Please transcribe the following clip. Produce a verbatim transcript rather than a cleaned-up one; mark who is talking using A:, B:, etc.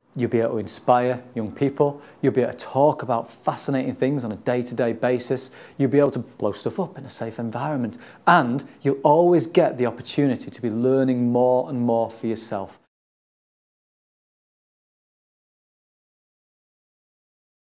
A: You'll be able to inspire young people, you'll be able to talk about fascinating things on a day-to-day basis, you'll be able to blow stuff up in a safe environment, and you'll always get the opportunity to be learning more and more for yourself.